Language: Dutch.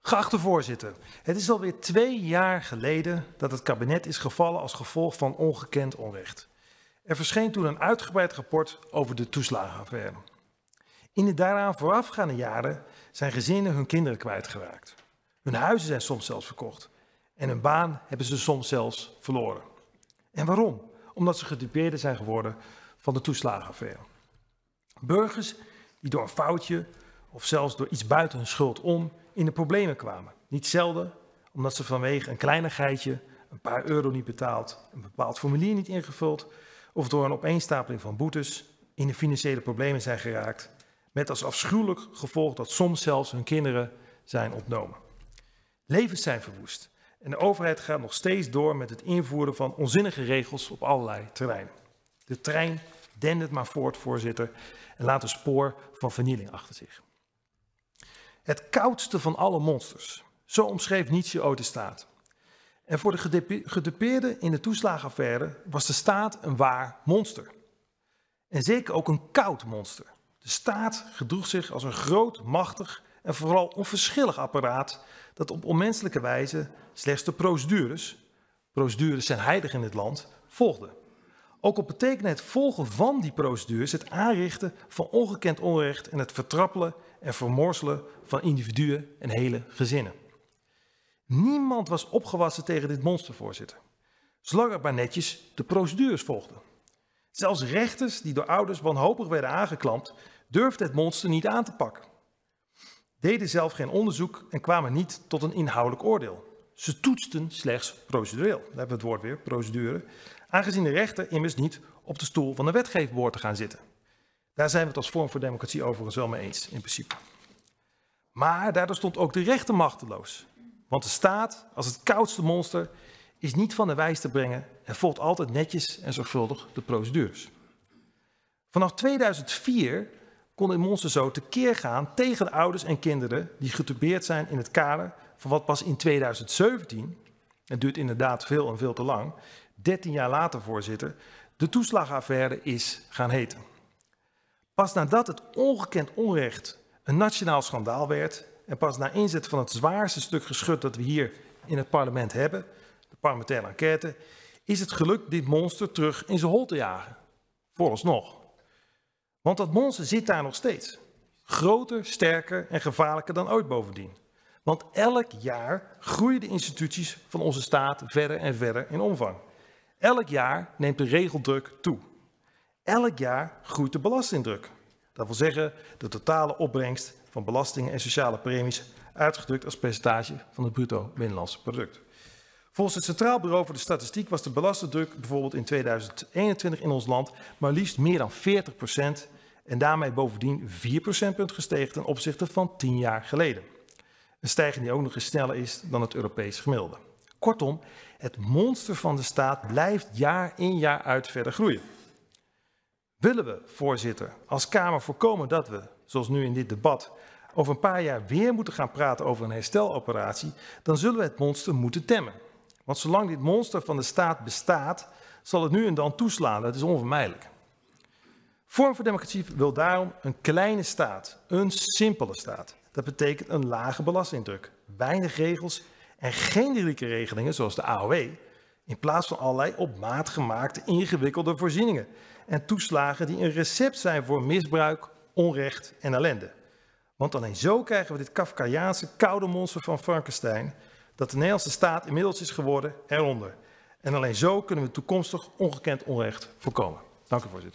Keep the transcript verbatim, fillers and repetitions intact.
Geachte voorzitter, het is alweer twee jaar geleden dat het kabinet is gevallen als gevolg van ongekend onrecht. Er verscheen toen een uitgebreid rapport over de toeslagenaffaire. In de daaraan voorafgaande jaren zijn gezinnen hun kinderen kwijtgeraakt. Hun huizen zijn soms zelfs verkocht en hun baan hebben ze soms zelfs verloren. En waarom? Omdat ze gedupeerden zijn geworden van de toeslagenaffaire. Burgers die door een foutje of zelfs door iets buiten hun schuld om in de problemen kwamen. Niet zelden omdat ze vanwege een kleinigheidje een paar euro niet betaald, een bepaald formulier niet ingevuld of door een opeenstapeling van boetes in de financiële problemen zijn geraakt, met als afschuwelijk gevolg dat soms zelfs hun kinderen zijn ontnomen. Levens zijn verwoest en de overheid gaat nog steeds door met het invoeren van onzinnige regels op allerlei terreinen. De trein dendert maar voort, voorzitter, en laat een spoor van vernieling achter zich. Het koudste van alle monsters, zo omschreef Nietzsche ooit de staat. En voor de gedupeerden in de toeslagenaffaire was de staat een waar monster. En zeker ook een koud monster. De staat gedroeg zich als een groot, machtig en vooral onverschillig apparaat dat op onmenselijke wijze slechts de procedures, procedures zijn heilig in dit land, volgde. Ook al betekende het volgen van die procedures het aanrichten van ongekend onrecht en het vertrappelen en vermorzelen van individuen en hele gezinnen. Niemand was opgewassen tegen dit monster, voorzitter, zolang er maar netjes de procedures volgden. Zelfs rechters die door ouders wanhopig werden aangeklampt, durfden het monster niet aan te pakken. Deden zelf geen onderzoek en kwamen niet tot een inhoudelijk oordeel. Ze toetsten slechts procedureel, daar hebben we het woord weer, procedure, aangezien de rechter immers niet op de stoel van de wetgever behoort te gaan zitten. Daar zijn we het als Forum voor Democratie overigens wel mee eens, in principe. Maar daardoor stond ook de rechter machteloos. Want de staat, als het koudste monster, is niet van de wijs te brengen en volgt altijd netjes en zorgvuldig de procedures. Vanaf tweeduizend vier kon dit monster zo tekeer gaan tegen de ouders en kinderen die getubeerd zijn in het kader van wat pas in tweeduizend zeventien, het duurt inderdaad veel en veel te lang, dertien jaar later, voorzitter, de toeslagenaffaire is gaan heten. Pas nadat het ongekend onrecht een nationaal schandaal werd en pas na inzet van het zwaarste stuk geschut dat we hier in het parlement hebben, de parlementaire enquête, is het gelukt dit monster terug in zijn hol te jagen. Vooralsnog. Want dat monster zit daar nog steeds. Groter, sterker en gevaarlijker dan ooit bovendien. Want elk jaar groeien de instituties van onze staat verder en verder in omvang. Elk jaar neemt de regeldruk toe. Elk jaar groeit de belastingdruk. Dat wil zeggen de totale opbrengst van belastingen en sociale premies uitgedrukt als percentage van het bruto binnenlands product. Volgens het Centraal Bureau voor de Statistiek was de belastingdruk bijvoorbeeld in tweeduizend eenentwintig in ons land maar liefst meer dan veertig procent en daarmee bovendien vier procentpunt gestegen ten opzichte van tien jaar geleden. Een stijging die ook nog eens sneller is dan het Europees gemiddelde. Kortom, het monster van de staat blijft jaar in jaar uit verder groeien. Willen we, voorzitter, als Kamer voorkomen dat we, zoals nu in dit debat, over een paar jaar weer moeten gaan praten over een hersteloperatie, dan zullen we het monster moeten temmen. Want zolang dit monster van de staat bestaat, zal het nu en dan toeslaan. Dat is onvermijdelijk. Forum voor Democratie wil daarom een kleine staat, een simpele staat. Dat betekent een lage belastingdruk, weinig regels en geen generieke regelingen zoals de A O W, in plaats van allerlei op maat gemaakte ingewikkelde voorzieningen en toeslagen die een recept zijn voor misbruik, onrecht en ellende. Want alleen zo krijgen we dit Kafkaiaanse koude monster van Frankenstein, dat de Nederlandse staat inmiddels is geworden, eronder. En alleen zo kunnen we toekomstig ongekend onrecht voorkomen. Dank u, voorzitter.